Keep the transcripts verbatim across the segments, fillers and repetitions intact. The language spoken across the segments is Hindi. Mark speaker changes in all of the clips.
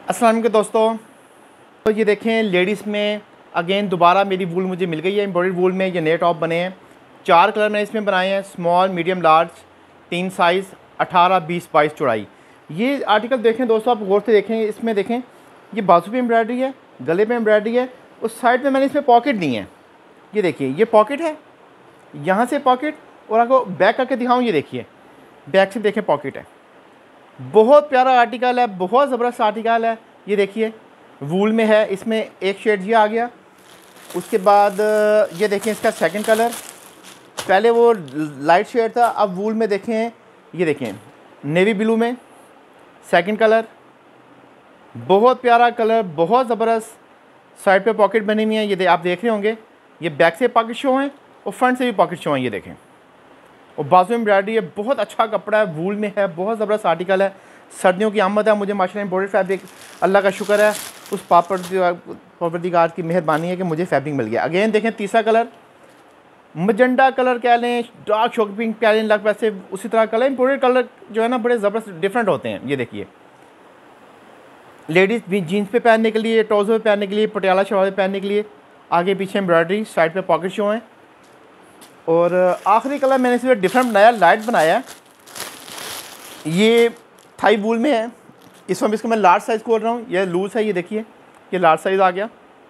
Speaker 1: अस्सलाम वालेकुम दोस्तों। तो ये देखें लेडीज़ में अगेन दोबारा मेरी वूल मुझे मिल गई है। एम्ब्रॉयडर्ड वूल में ये नए टॉप बने हैं। चार कलर मैंने इसमें बनाए हैं, स्मॉल, मीडियम, लार्ज, तीन साइज़, अठारह, बीस, बाईस चौड़ाई। ये आर्टिकल देखें दोस्तों, आप गौर से देखें। इसमें देखें ये बाजू पे एम्ब्रॉयडरी है, गले पे एम्ब्रॉयडरी है, उस साइड में मैंने इसमें पॉकेट दी हैं। ये देखिए ये पॉकेट है, यहाँ से पॉकेट, और आपको बैक करके दिखाऊँ। ये देखिए बैक से देखें पॉकेट है। बहुत प्यारा आर्टिकल है, बहुत ज़बरदस्त आर्टिकल है। ये देखिए वूल में है, इसमें एक शेड ये आ गया। उसके बाद ये देखें इसका सेकंड कलर, पहले वो लाइट शेड था, अब वूल में देखें। ये देखें नेवी ब्लू में सेकंड कलर, बहुत प्यारा कलर, बहुत ज़बरदस्त। साइड पे पॉकेट बनी हुई है, ये दे, आप देख रहे होंगे। ये बैक से पॉकेट शो हैं और फ्रंट से भी पॉकेट शो हैं। ये देखें, और बाजू एम्ब्रॉयडरी है, बहुत अच्छा कपड़ा है, वूल में है, बहुत ज़बरदस्त आर्टिकल है। सर्दियों की आमद है, मुझे माशाल्लाह एम्ब्रॉयडर्ड फैब्रिक, अल्लाह का शुक्र है, उस परवरदिगार की मेहरबानी है कि मुझे फैब्रिक मिल गया। अगेन देखें तीसरा कलर, मजेंडा कलर कह लें, डार्क शॉक पिंक कह लें, लग वैसे उसी तरह कलर। एम्ब्रॉयडर्ड कलर जो है ना बड़े ज़बरदस्त डिफरेंट होते हैं। ये देखिए लेडीज़ भी जीन्स पे पहनने के लिए, ट्राउज़र पे पहनने के लिए, पटियाला शलवार पे पहनने के लिए, आगे पीछे एम्ब्रॉयडरी, साइड पे पॉकेट शो हैं। और आखिरी कलर मैंने इसमें डिफरेंट नया लाइट बनाया है। ये थाई वूल में है, इस वक्त इसको मैं लार्ज साइज़ खोल रहा हूँ। ये लूज़ है, ये देखिए ये लार्ज साइज़ आ गया।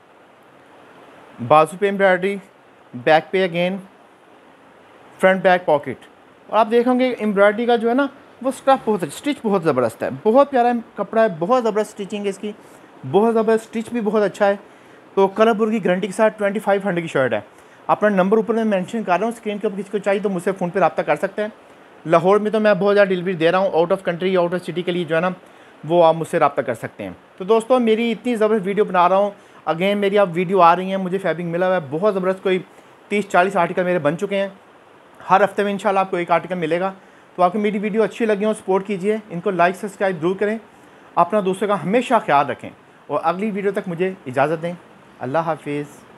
Speaker 1: बाजू पे एम्ब्रॉयडरी, बैक पे अगेन फ्रंट बैक पॉकेट। और आप देखोगे एम्ब्रॉयडरी का जो है ना वो स्टफ बहुत, स्टिच बहुत ज़बरदस्त है, बहुत प्यारा कपड़ा है, बहुत ज़बरदस्त स्टिचिंग है इसकी, बहुत ज़बरदस्त, स्टिच भी बहुत अच्छा है। तो कलरपुर की गारंटी के साथ ट्वेंटी फाइव हंड्रेड की शर्ट है। अपना नंबर ऊपर मैं मेंशन कर रहा हूँ स्क्रीन के ऊपर, किसी को चाहिए तो मुझसे फ़ोन पे रब्ता कर सकते हैं। लाहौर में तो मैं बहुत ज़्यादा डिलीवरी दे रहा हूँ, out of country, out of city के लिए जो है ना वो आप मुझसे रब्ता कर सकते हैं। तो दोस्तों मेरी इतनी ज़बरदस्त वीडियो बना रहा हूँ, अगेन मेरी आप वीडियो आ रही हैं, मुझे फैब्रिक मिला हुआ है बहुत ज़बरदस्त। कोई तीस चालीस आर्टिकल मेरे बन चुके हैं, हर हफ्ते में इंशाल्लाह आपको एक आर्टिकल मिलेगा। तो आपको मेरी वीडियो अच्छी लगी हो सपोर्ट कीजिए, इनको लाइक सब्सक्राइब जरूर करें, अपना दूसरों का हमेशा ख्याल रखें, और अगली वीडियो तक मुझे इजाज़त दें। अल्लाह हाफिज़।